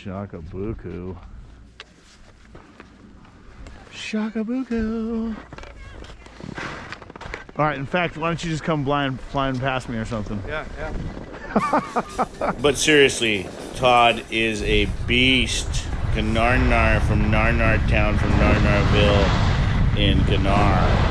Shakabuku. Shakabuku. All right, in fact, why don't you just come flying past me or something? Yeah. But seriously, Todd is a beast. Ganarnar from Narnar Town, from Narnarville in Ganar.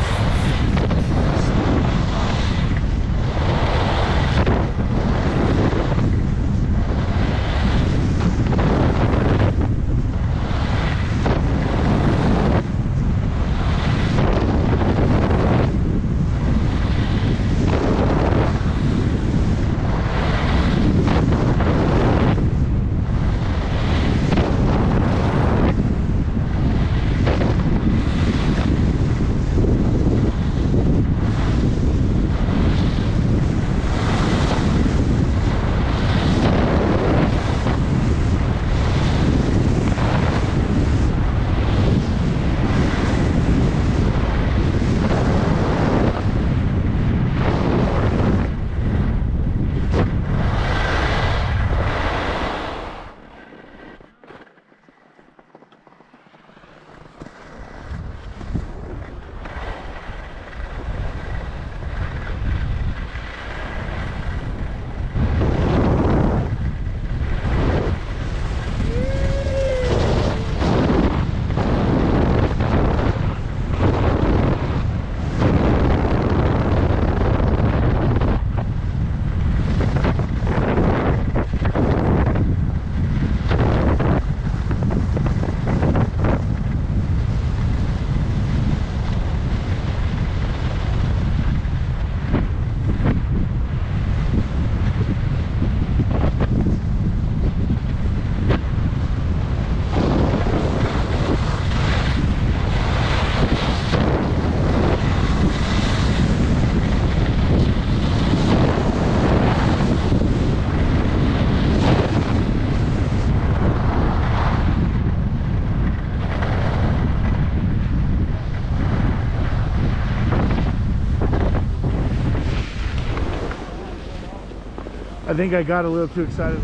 I think I got a little too excited.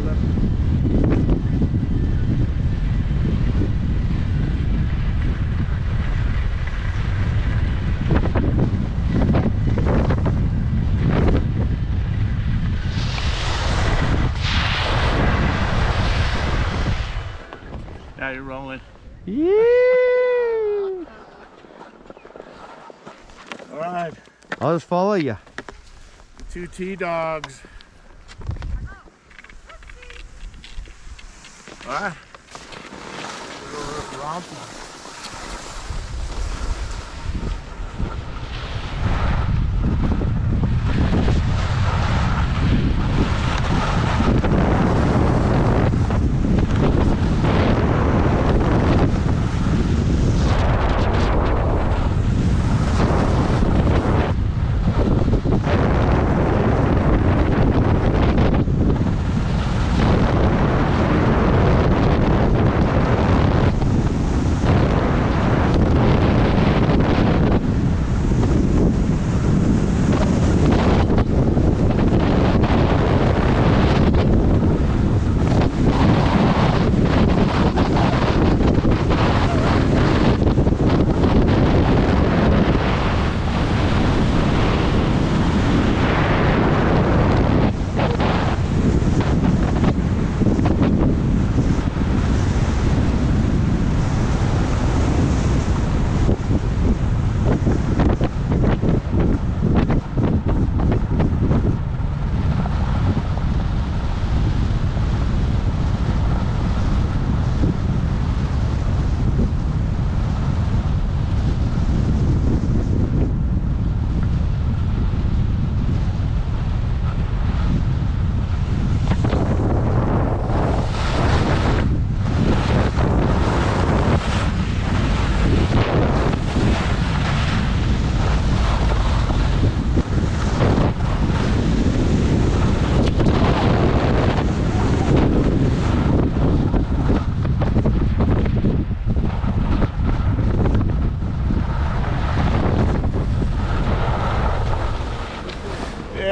Now you're rolling. Yeah. All right. I'll just follow you. 2 T-dogs. All right. Romping.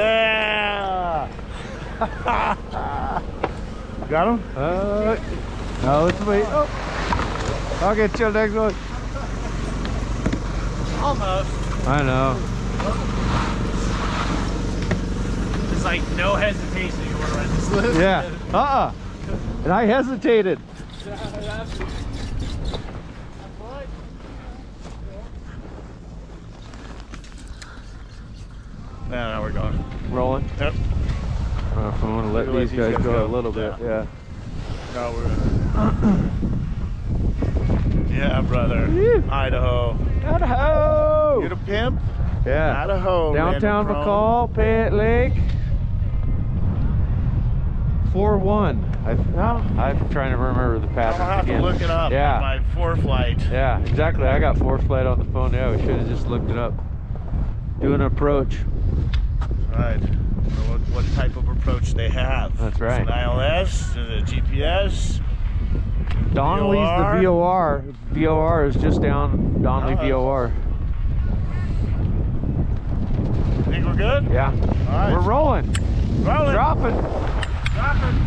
Got him? No, let's wait. Oh. I'll get you next one. Almost. I know. It's like no hesitation. You want to write this list? Yeah. And I hesitated. Now we're going. Rolling. Yep. I don't know if I want to let these guys go a little bit. Yeah. No, we're. Yeah, brother. Woo. Idaho. Idaho. You're the pimp. Yeah. Idaho. Downtown random McCall, Payette Lake. 4-1. I'm trying to remember the pattern. I'll have to look it up. Yeah. On my ForeFlight. Yeah, exactly. I got ForeFlight on the phone. Yeah, we should have just looked it up. Do an approach. Right. So what type of approach they have? That's right. Is it an ILS? Is it a GPS? Donnelly's the VOR. VOR is just down Donnelly VOR. Think we're good? Yeah. All right. We're rolling. Rolling. Dropping. Dropping.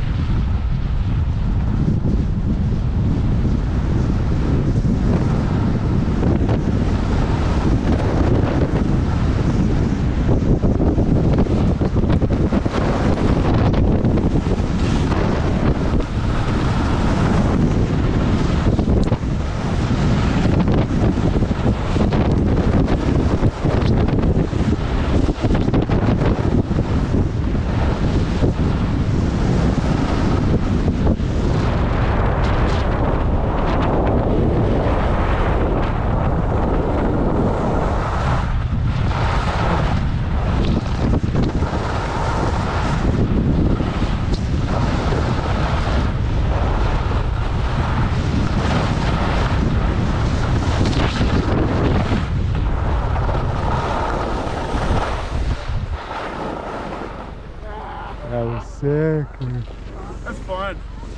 That was sick. That's fun.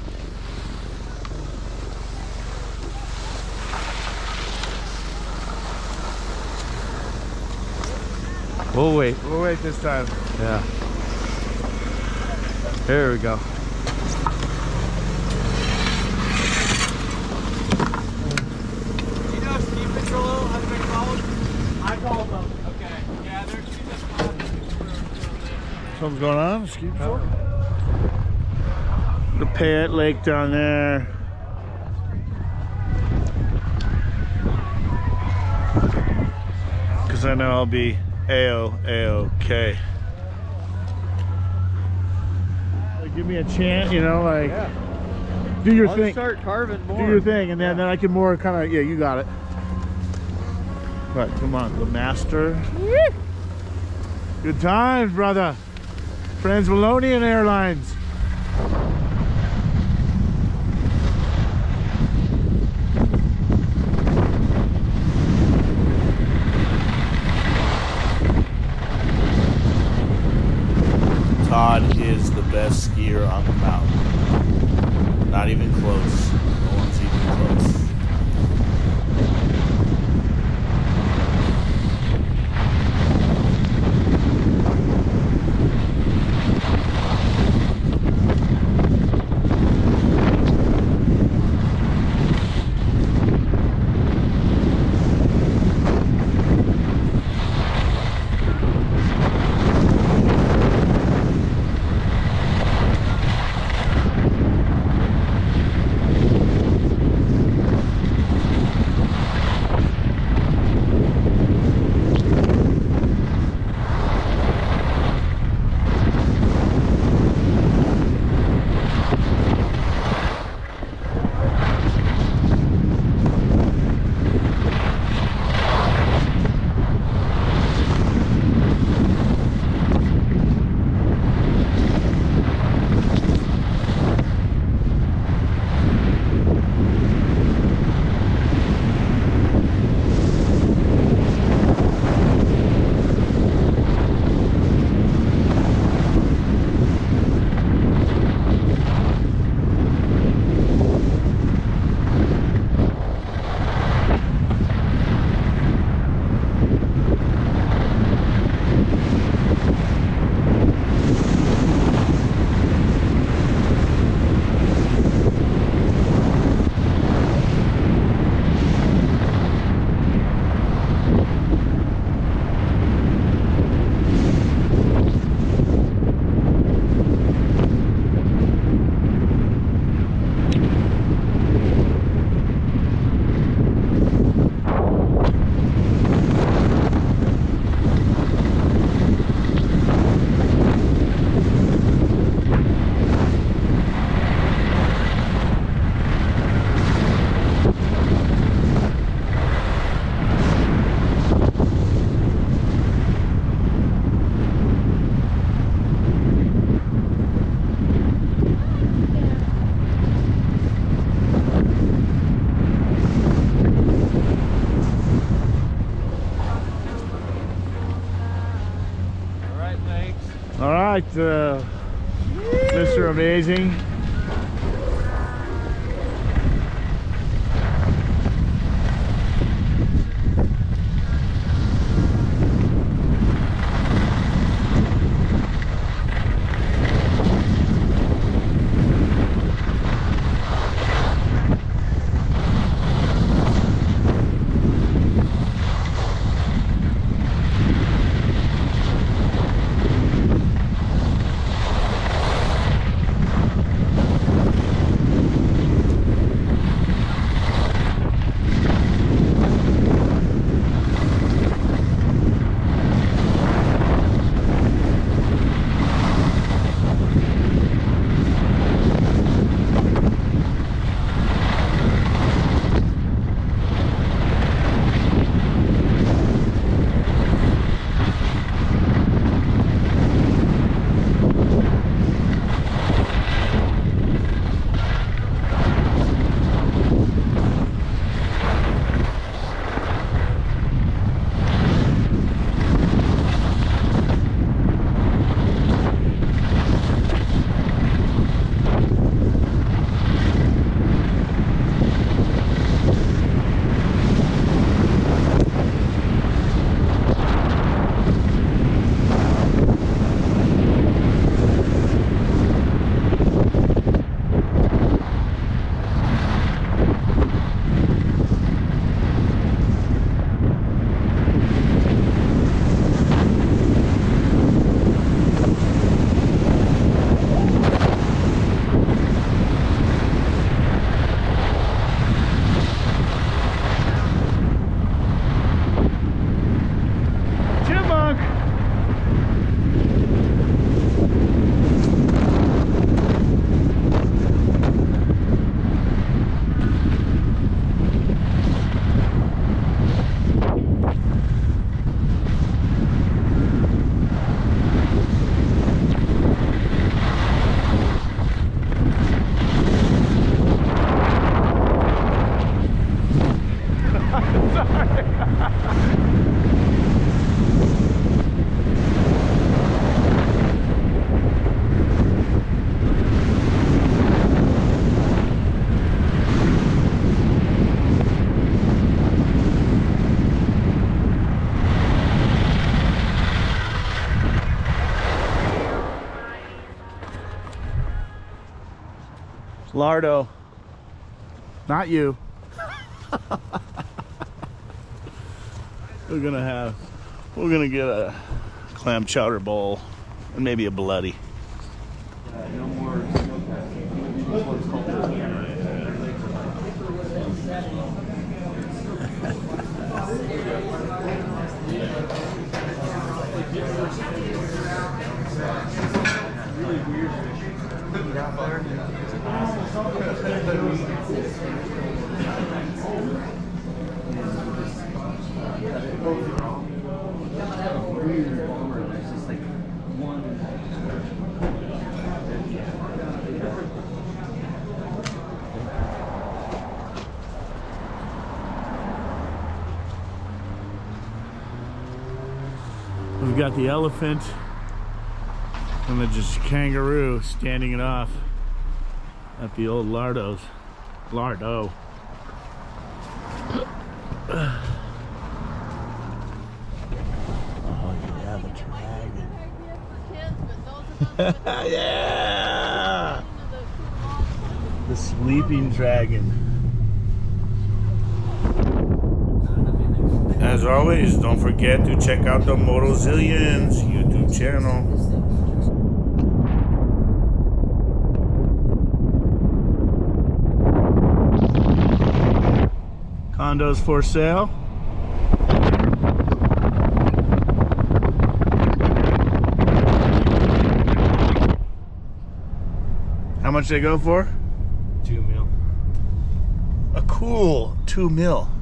We'll wait. We'll wait this time. Yeah. Here we go. Do you know if Ski Patrol has been called? I called them. Okay. Yeah, they're Something's going on? Ski patrol? The Payette Lake down there. Because I know I'll be A-OK. Give me a chance, you know, like, do your I'll thing. start carving more. Do your thing, and then I can more kind of, yeah, you got it. Right, come on, the master. Good times, brother. Transvalonian Airlines. Todd is the best skier on the mountain. Not even close. No one's even close. right, Mr. Amazing. Lardo. Not you. We're gonna get a clam chowder bowl and maybe a bloody. No more We've got the elephant and the just kangaroo standing it off at the old Lardo. Oh yeah, the dragon. Yeah! The sleeping dragon. As always, don't forget to check out the Motozillions YouTube channel. Condos for sale. How much they go for? $2 million. A cool $2 million.